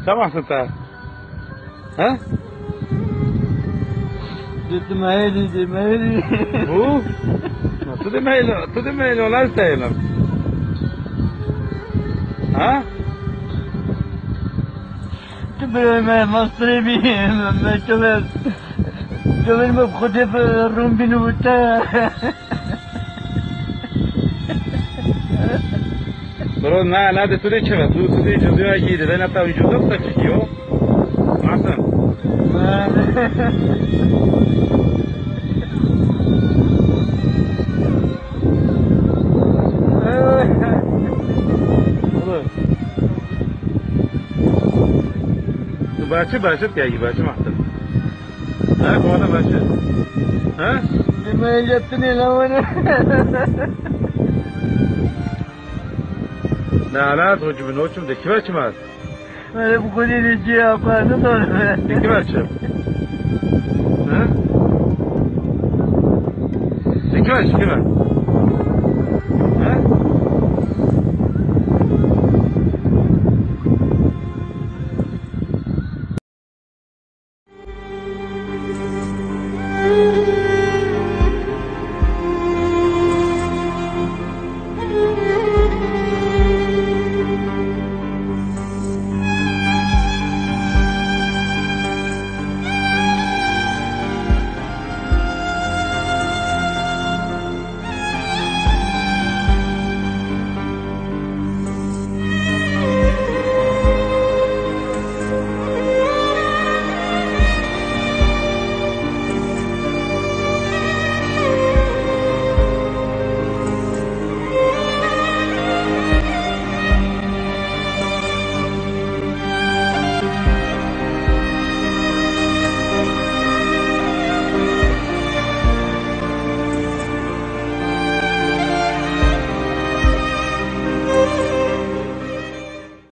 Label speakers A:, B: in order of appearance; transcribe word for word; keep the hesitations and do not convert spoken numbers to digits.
A: سامع انت ها
B: جد مهلي دي مهلي
A: هو تدي مهلي تدي مهلي ولا استاهلم ها
B: تبري ما مصري بي ما تبر تبر ما بخدي في الروم بنوتا
A: برو نه نه تو دی چرا تو تو دی جزوی اگه ده نه تا وجود دست چیو مثلا تو بچه بچه که بچه مثلا نه کوانا بچه ها
B: ما جتني لونه
A: نه نه تو جو بنوچم دکی بچه ماست
B: ما بقولي لي جي أقانو دور
A: دکی بچه ها دکی بچه که